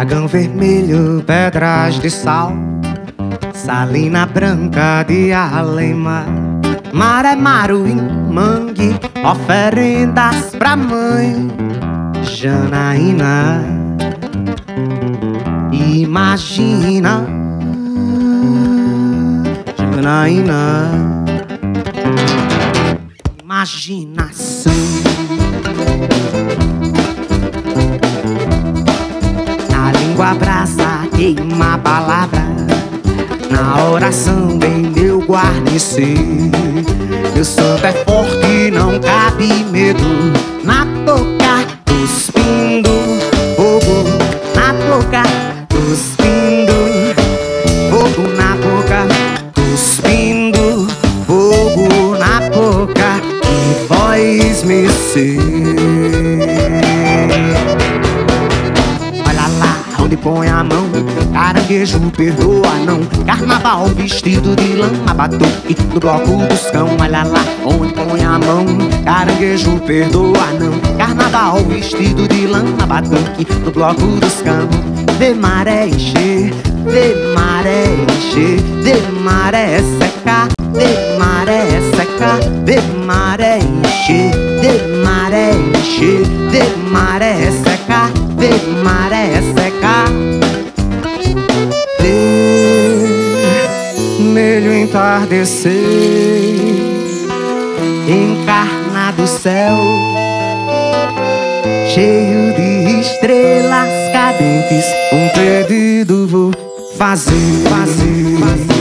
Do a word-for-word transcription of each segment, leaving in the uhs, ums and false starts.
Dragão vermelho, pedras de sal, salina branca de Alema, maré, maruim, mangue, oferendas pra mãe Janaína. Imagina, Janaína, imaginação. Na língua brasa queima a palavra, na oração vem meu guarnecer. Meu santo é forte, não cabe medo. Na boca cuspindo fogo, na boca cuspindo fogo, na boca cuspindo fogo, na boca que voz me ser. Olha lá onde põe a mão, caranguejo perdoa não. Carnaval vestido de lama, batuque no bloco dos cão. Olha lá onde põe a mão, caranguejo perdoa não. Carnaval vestido de lama, batuque no bloco dos cão. Vê maré encher, vê maré encher, vê maré secar, vê maré secar, vê maré encher, vê maré encher, vê maré secar, vê maré secar. Vermelho entardecer, encarnado céu, cheio de estrelas cadentes. Um pedido vou fazer, fazer, fazer.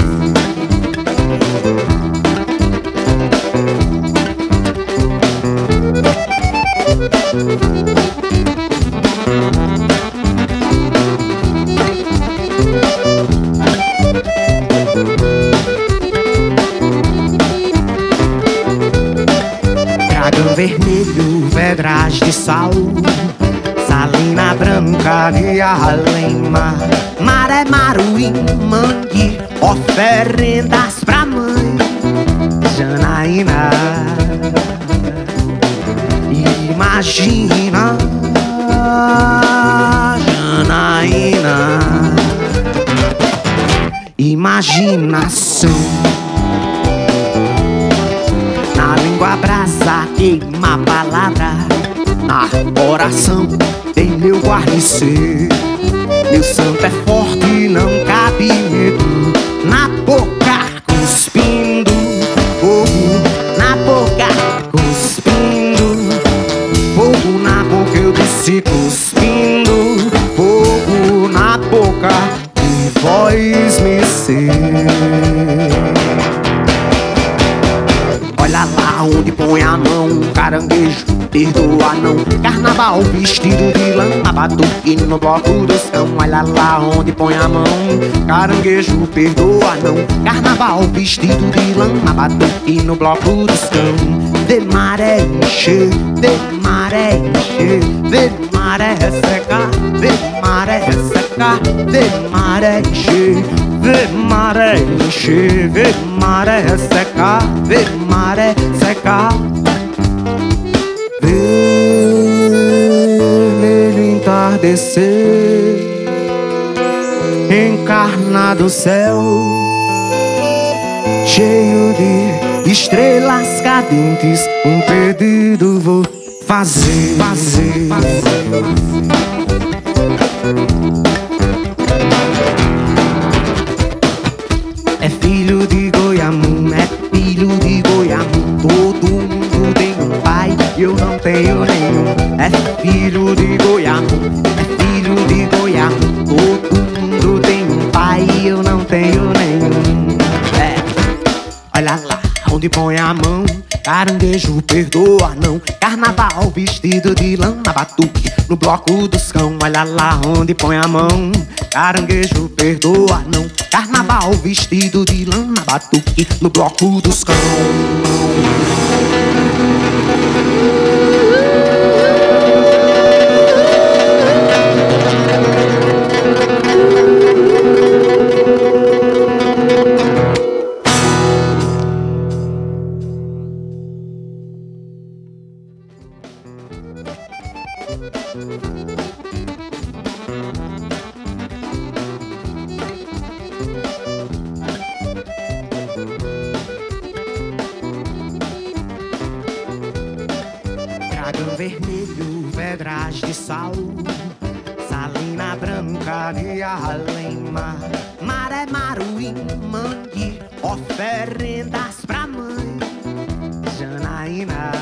Dragão vermelho, pedras de sal, salina branca de Alema, maré, maruim, mangue, oferendas pra mãe Janaína. Imagina, Janaína, imaginação. Na língua brasa queima a palavra, na oração tem meu guarnecer. Meu santo é forte, não cabe medo. Na boca cuspindo fogo, na boca cuspindo fogo, na boca eu disse cuspindo fogo, na boca que voz me ser. Olha lá onde põe a mão, caranguejo perdoa não. Carnaval vestido de lama, batuque no bloco dos cão. Olha lá onde põe a mão, caranguejo perdoa não. Carnaval vestido de lama, batuque no bloco dos cão. Vê maré encher, vê maré encher, vê maré secar, vê maré secar, vê maré encher, vê maré encher, vê maré secar, vê maré secar. Vermelho entardecer, encarnado céu, cheio de estrelas cadentes. Um pedido vou fazer, fazer, fazer. É filho de Goiamum, é filho de Goiamum. Todo mundo tem um pai, eu não tenho nenhum. É filho de Goiamum, é filho de Goiamum. Todo mundo tem um pai, eu não tenho nenhum. É, olha lá onde põe a mão, caranguejo perdoa não. Carnaval vestido de lama, batuque no bloco dos cão. Olha lá onde põe a mão, caranguejo perdoa não. Carnaval vestido de lama, batuque no bloco dos cão. Thank you. pedras de sal, Salina Branca de Além-Mar, Maré, Maruí, Mangue, oferendas pra mãe Janaína.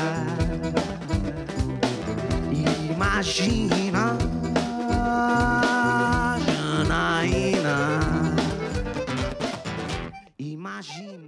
Imagina, Janaína, imagina.